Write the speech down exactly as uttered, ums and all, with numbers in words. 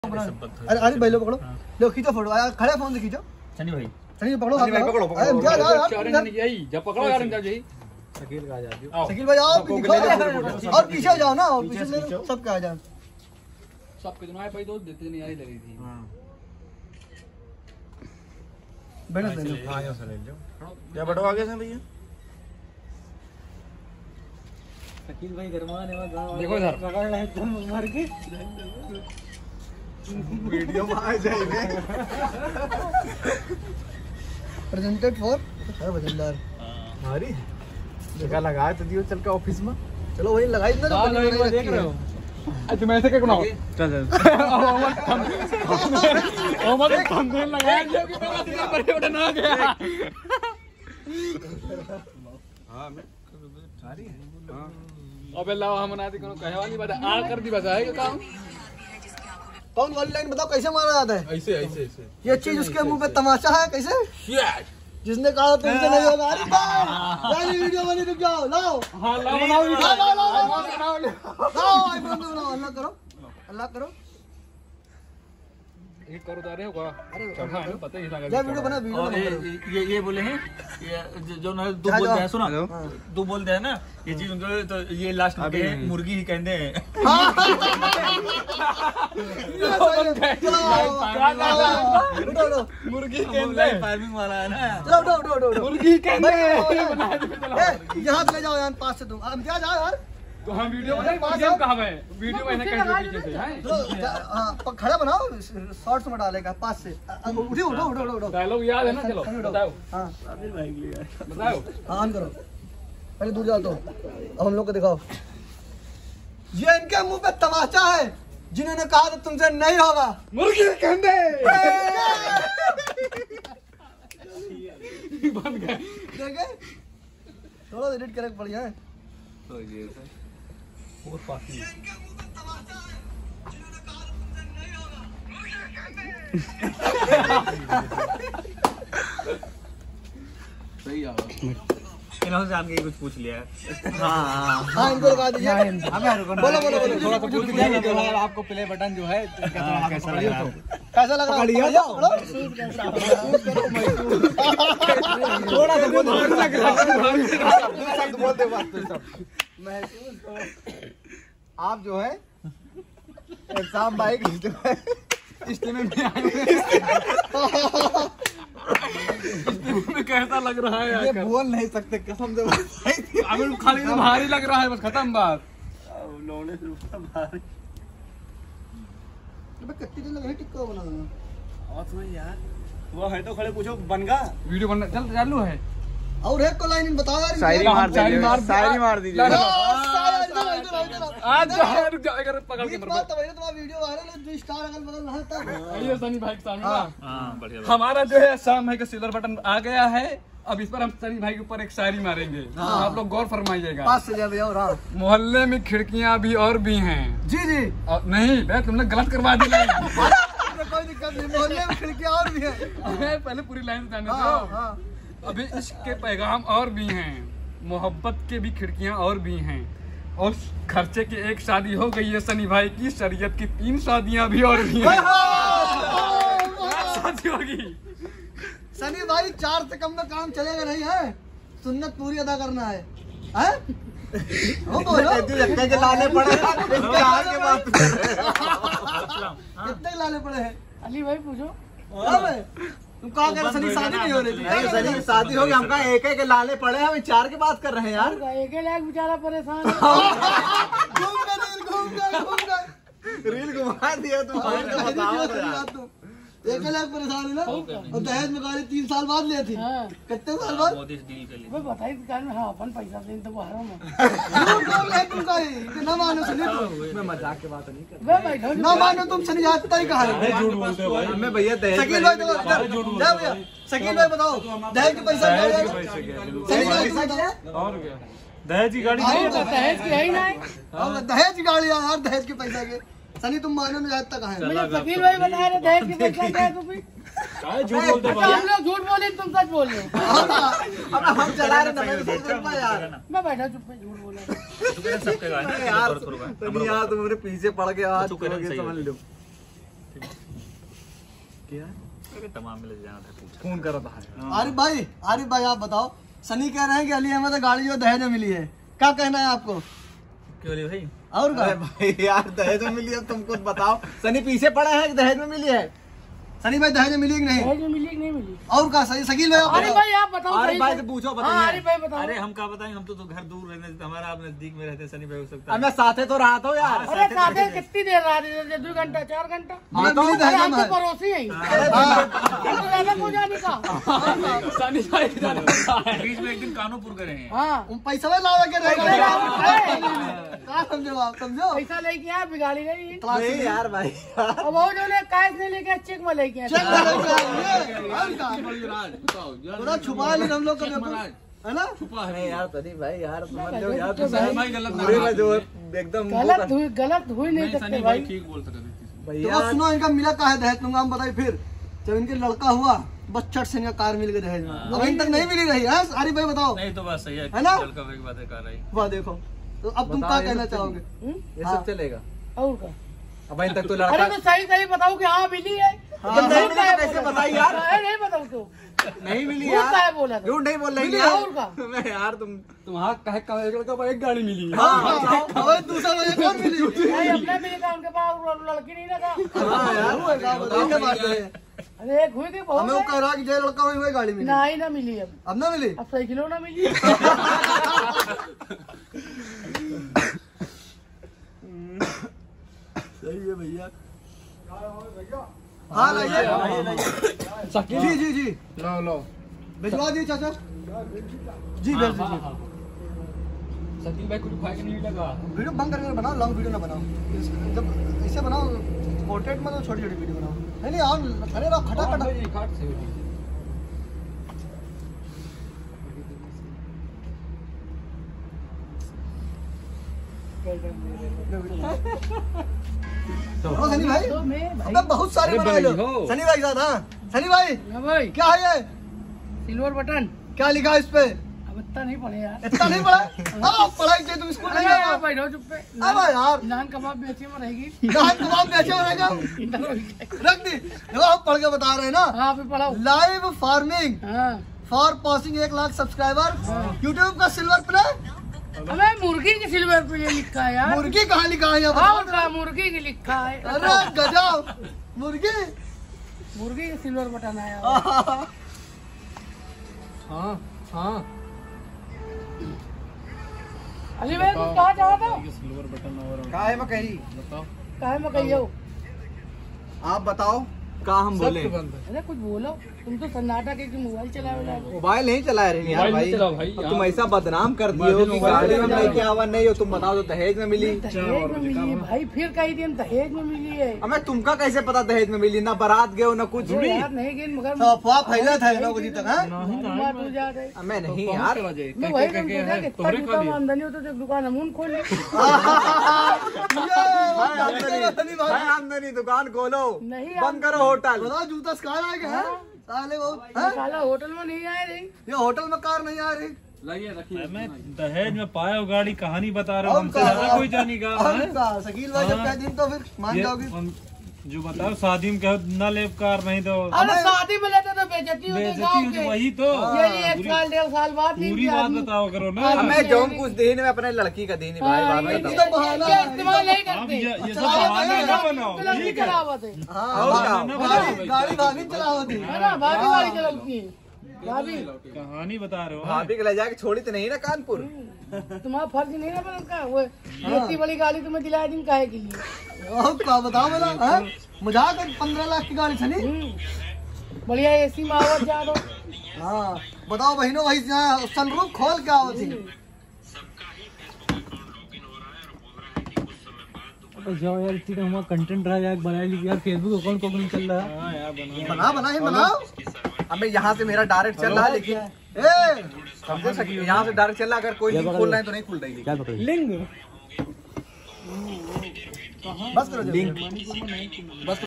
अरे अरे भाई लो पकड़ो, लो खींचो फोटो, खड़े फोन से खींचो। सनी भाई सनी पकड़ो, सनी भाई पकड़ो पकड़ो। अरे जा जा जब पकड़ो यार अंकल जी। शकील का आ जाओ, शकील भाई आओ दिखाओ और पीछे जाओ ना, और पीछे सब क्या आ जाओ, सब के तुम्हारे भाई दोस्त देते नहीं आई लगी थी। हां बैठो ले लो। हां यहां से ले लो। क्या बैठो आगे से भैया। शकील भाई गरमाने में गांव देखो इधर पकड़ ले तुम मर के वीडियो में आ जाएंगे। प्रेजेंटेड फॉर है वजनदार हमारी जगह लगाए तो दियो चल के ऑफिस में। चलो वही लगाई ना, हां लगा देख रहे हो। आज मैं ऐसे क्या बनाओ चल चल ओ मत थंबनेल लगाया जो कि मेरा सीधा बड़े बड़े ना गया। हां मैं सारी है। हां अबे लाओ हम ना दी कोनो कहे वाली बात आ कर दी बजा है काम। कौन वाली लाइन बताओ कैसे मारा जाता है? ऐसे ऐसे ऐसे ये चीज उसके मुंह पे तमाचा है कैसे? जिसने कहा तुमसे नहीं होगा। अरे भाई वीडियो बनी, रुक जाओ, लाओ हां लाओ बनाओ लाओ लाओ लाओ लाओ लाओ आईफोन दो, लाओ अल्लाह करो अल्लाह करो। एक करो तारे होगा। अरे पता ही लगा जा वीडियो बना, वीडियो बना। ये ये बोले हैं ये जो ना दो बोलते हैं, सुना दो बोलते हैं ना ये चीज उनको, तो ये लास्ट में मुर्गी ही कहते हैं। मुर्गी फार्मिंग वाला है ना, चलो उठो उठो उठो मुर्गी कहते हैं। यहाँ से ले जाओ यार, पास से तुम हम क्या जाओ यार। तो हम वीडियो बनाए वीडियो कहां है वीडियो में कैसे पीछे से हैं। हां खड़ा बनाओ, शॉर्ट्स में डालेगा पास से। उठो उठो उठो उठो उठो डायलॉग याद है ना, चलो बताओ। हां बताओ ऑन करो, पहले दूर जाओ तो अब हम लोग को दिखाओ। ये इनके मुंह पे तमाचा है जिन्होंने कहा था तुमसे नहीं होगा। मुर्गी कहते बन गए देखे थोड़ा एडिट करके बढ़िया है। तो ये और पासी सही आ इन्होंने से आगे कुछ पूछ लिया है। हां हां इनको लगा दीजिए। बोलो बोलो बोलो थोड़ा तो पूछ लिया जो है आपको प्ले बटन जो है कैसा लग रहा है? कैसा लग रहा है? थोड़ा तो बोल बोलते बात तो सब आप जो है एग्जाम बाइक जो है स्टेशन में आए में कैसा लग रहा है यार? ये बोल नहीं सकते कसम से। अभी खाली तो भारी लग रहा है, बस खत्म बात। लोने से ऊपर भारी अबे कट्टी लगा है टिक्का बनाना। और सुन यार वो है तो खड़े पूछो बनगा वीडियो बनना चल चालू है। और एक को लाइन बताओ यार। शायरी मार दीजिए, शायरी मार दीजिए। आज जो है रुक जाओ, अगर पकड़ के बात तो भाई तुम्हारा वीडियो वायरल है, जो स्टार अगल बगल रहा था। ये सनी भाई के सामने ना हां बढ़िया। हमारा जो है शाम भाई का सिल्वर बटन आ गया है। अब इस पर हम सनी भाई के ऊपर एक शायरी मारेंगे, आप लोग गौर फरमाइएगा। पास से जा भैया। हां मोहल्ले में खिड़कियां भी और भी हैं। जी जी और नहीं भाई तुमने गलत करवा दी लाइन। कोई दिक्कत नहीं, मोहल्ले में खिड़कियां और भी है। पहले पूरी लाइन जाने हां दो। हां अभी इश्क के पैगाम और भी हैं, मोहब्बत के भी खिड़कियां और भी हैं, और खर्चे की एक शादी हो गई है सनी भाई की, शरीयत की तीन शादियां भी और भी हैं। शादी होगी सनी भाई, चार से कम में काम चलेगा नहीं है, सुन्नत पूरी अदा करना है। हैं? वो बोलो कितने के लाने पड़े कितने लाने पड़े हैं? अली भाई पूछो। तुम कहा कर सनी शादी नहीं हो रही थी? सनी की शादी होगी, हम कहा एक एक के लाने पड़े, हम चार की बात कर रहे हैं यार। एक लाख बेचारा परेशान है। घूम गए रील, घूम गए घूम गए रील घुमा दिया तुम। बताओ तो यार। एक लाख परेशान है ना। और दहेज में गाड़ी तीन साल बाद ली थी। हाँ। कितने साल बाद? मोदी से डील कर ली। भाई बताइए दुकान में हाँ अपन पैसा दें तो वो हराम है। झूठ बोल रहे तुम का ही, कि ना मानो सनी तुम। मैं मजाक की बात नहीं कर वे बैठो ना मानो तुम सनी जाता ही कहा है। झूठ बोलते भाई। मैं भैया दहेज शकील भाई तो जा भैया, शकील भाई बताओ दहेज के पैसा क्या है? सनी भाई बताओ। और क्या दहेज की गाड़ी दहेज की है ही नहीं। और दहेज की गाड़ी यार, दहेज के पैसा के। सनी तुम मानो में जाता कहाँ है? मुझे शकील भाई बता रहे दहेज की पैसा क्या है? तुम भी झूठ बोलते हम लोग झूठ बोले तुम सच बोल रहे हो। अब हम चला रहे ना, मैं सच बोल रहा यार। मैं बैठा चुप पे झूठ बोला। तू कहना सबके गाड़ी यार तो यार तुम मेरे पीछे पड़ के आज समझ लो। किया? अरे तमाम में ले जाना था पूछा। फोन करा था। आरिफ भाई, आरिफ भाई आप बताओ, सनी कह रहे हैं कि अली अहमद गाड़ी जो दहेज में मिली है, क्या कहना है आपको? क्यों ले भाई? और क्या? अरे भाई यार दहेज में मिली है, तुम खुद बताओ। सनी पीछे पड़ा है कि दहेज में मिली है? सनी भाई दहेज में मिली कि नहीं? दहेज में मिली कि नहीं मिली? और क्या सही शकील भाई आप अरे बताओ। भाई आप बताओ। अरे सही भाई से। से पूछो, हाँ बताइए। अरे भाई बताओ। अरे हम क्या बताएंगे, हम तो, तो घर दूर रहने, हमारा आप नजदीक में रहते, सनी भाई हो सकता अब है। मैं साथे तो रहा था यार। अरे साथे कितनी देर रहा थी? दो घंटा चार घंटा? हाँ, तो अरे दहेज हम में तो है। पड़ोसी हैं। हाँ। हमको ज्यादा को जाने का। सनी भाई बीच में एक दिन कानूपुर गए हैं। हाँ तुम पैसा में लावे के पैसा रहे लावे। क्या समझो आप, समझो पैसा लेके आया, बिगाड़ी नहीं। नहीं यार भाई। अब वो जो ने कैश नहीं लेके आया, चेक में लेके आया। चेक में लेके आएंगे। और क्या? थोड़ा छुपा लेना हम लोग का पेपर, है ना? नहीं यार सनी भाई यार समझ लो भाई, यार, तो तुम भाई गलत ना पूरे बात में जो एकदम गलत हुई, गलत हुई नहीं सकते सनी भाई। भाई ठीक बोल सकते थे। तो भैया बस सुनो, इनका मिला का है दहेज, तुमको हम बताइए फिर। जब इनके लड़का हुआ बस चट से इनका कार मिल गई दहेज में, अब इन तक नहीं मिली रही है। आरिफ भाई बताओ। नहीं तो बात सही है, है ना? लड़का भाई की बातें कर रही। वाह देखो, तो अब तुम बताओ, क्या ये कहना सब चाहोगे? हम्म? ये हाँ। सब चलेगा? और का? अब अभी तक तो अरे लड़का तो सही सही बताओ कि हाँ मिली है। हाँ, जब नहीं झूठ मिली काहे तो कैसे बोला? बताई यार? काहे नहीं बताओ तो? नहीं मिली झूठ यार। काहे बोला था? झूठ नहीं बोल रही मिली यार। और का? मैं यार तुम तुम्हारा कहे का एक लड़का एक गाड़ी मिली है। हाँ, अब दूसरा मुझे कौन मिली? नहीं अपना मिली था, उनके पास लड़की नहीं लगा। हाँ यार, वो है, बताओ क्या बात है? अरे एक हुई थी बहुत हमें वो है। कह रहा कि जो लड़का हुई वही गाड़ी मिली, नहीं ना मिली अब। अब ना मिली। अब सही किलो ना मिली। सही है भैया। हाँ लाइए, जी जी जी लो लो भिजवा दिए चाचा जी, भेज दीजिए। सचिन भाई कुछ खाए नहीं लगा। वीडियो बंद करके बनाओ, लॉन्ग वीडियो ना बनाओ। इस- जब ऐसे बनाओ पोर्ट्रेट में तो छोटी छोटी वीडियो बनाओ। नहीं नहीं आओ, अरे रहो खटा खटा। खाट से ओ सनी भाई, तो मैं भाई अबे बहुत सारे बना लो। हो। सनी भाई के साथ, हाँ सनी भाई हाँ भाई क्या है ये? Silver button. क्या लिखा है इस पे? अब इतना नहीं पढ़े यार। इतना नहीं पढ़ा? हाँ पढ़ाई चाहिए, तुम स्कूल अरे नहीं यार जाते? भाई रहो चुप पे। अबे यार, नान कबाब भी अच्छी में रहेगी। नान कबाब में अच्छा रहेगा, रख दी। देखो आप पढ़ के बता रहे हैं ना। हाँ फिर पढ़ाओ। लाइव फार्मिंग हाँ फॉर पासिंग एक लाख सब्सक्राइबर, यूट्यूब का सिल्वर प्ले। हमें मुर्गी की सिल्वर पे ये लिखा है यार। मुर्गी कहाँ लिखा है यहाँ हाँ पर? का मुर्गी की लिखा है। अरे गजब, मुर्गी। मुर्गी की सिल्वर बटन आया। हाँ हाँ अली भाई तुम कहाँ चाहो था? सिल्वर बटन और कहा है मैं कही? बताओ। कहे में कहियो? आप बताओ कहाँ हम बोले? सब बंद है। अरे कुछ बोलो, तुम तो सन्नाटा के मोबाइल चलावे ला। मोबाइल नहीं चला रहे यार मोबाइल भाई। नहीं चलाओ भाई, अब हाँ। तुम ऐसा बदनाम कर दिए हो कि मोबाइल गाड़ी में चलाओ। लेके आवा नहीं हो, तुम बताओ तो दहेज में मिली। दहेज में मिली है भाई, फिर कही थी हम दहेज में मिली है। हमें तुमका कैसे पता दहेज में मिली? ना बारात गए हो ना कुछ। अरे यार नहीं गई मगर तो अफवाह फैला था ना कुछ तक, हाँ? बात हो जा रही। हमें नहीं यार। मैं वही तुम सोचा कि इतना जूता में आमदनी हो तो एक दुकान अमून खोल ली। भाई ये सनी भाई, भाई आमदनी दुकान खोलो, नहीं बंद करो होटल। बताओ जूता स्कार आ गया, हाँ? साले वो, हाँ? साला होटल में नहीं आए रही। ये होटल में कार नहीं आ रही। लाइए रखिए। मैं दहेज में पाया हो गाड़ी कहानी बता रहे हो, और हमसे का- ज्यादा कोई जानेगा। और हैं? का, शकील भाई जब कह दिन तो फिर मान ये जाओगी। हम जो बताओ शादी में कहो न ले कार, नहीं तो अरे शादी में लेते तो बेइज्जती होती बेइज्जती गाँव होती। के। वही तो यही एक साल डेढ़ साल बाद नहीं पूरी किया बात आदमी। बताओ करो ना। हाँ, हमें जो कुछ दिन में अपने लड़की का दिन भाई हाँ, बात ये बताओ। ये तो बहाना ये है। इस्तेमाल नहीं आप करते। ये ये सब चलाओ बहाना भाई, ना बनाओ, लड़की ठीक है। चलावत है। हाँ, और भाभी- क्या? भाभी गाड़ी भाभी चलावती। है ना भाभी गाड़ी चलाती है। भाभी कहानी बता रहे हो। भाभी के ले जाके छोड़ी तो नहीं ना कानपुर? तुम्हारा फर्ज नहीं ना बनता वो इतनी बड़ी गाड़ी तुम्हें दिलाया दिन काहे के लिए? और क्या बताओ मेरा, हाँ? मजाक है, पंद्रह लाख की गाड़ी थी। हम्म। बढ़िया एसी में आवत जा दो। हाँ बताओ बहनों, वही सनरूफ खोल के आओ थी। जाओ यार, इतनी तो हमारा कंटेंट रहा यार, बना लीजिए यार, फेसबुक अकाउंट को नहीं चल रहा है। हाँ यार बना। बना बना ही बनाओ। हमें यहाँ से मेरा डायरेक्ट चल रहा है, लेकिन ए समझो सकी यहाँ से डायरेक्ट चल रहा है, अगर कोई लिंक खोल रहा है तो नहीं खुल रही लिंग बस करो, लिंक। बस